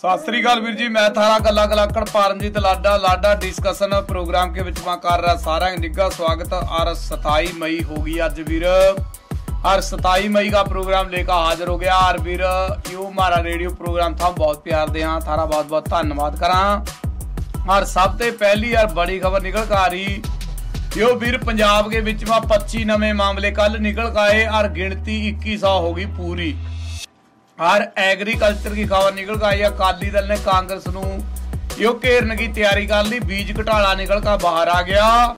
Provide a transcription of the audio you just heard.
सत श्री अकाल वीर जी, मैं थारा गला गलाकड़ परमजीत लाडा डिस्कशन प्रोग्राम के विच मैं कर रहा सारा निग्गा स्वागत। और 27 मई होगी अज वीर, और 27 मई का प्रोग्राम लेकर हाजिर हो गया। और वीर यो हमारा रेडियो प्रोग्राम था, बहुत प्यार दे हाँ, थारा बहुत बहुत धन्यवाद करा। और सब तो पहली यार बड़ी खबर निकल कर आ रही यो वीर, पंजाब के विच 25 नवे मामले कल निकल के आए और गिनती 2100 होगी पूरी। और एग्रीकल्चर की खबर निकल के आई, अकाली दल ने कांग्रेस नूं यो घेरने की तैयारी कर ली, बीज घोटाला निकल कर बाहर आ गया।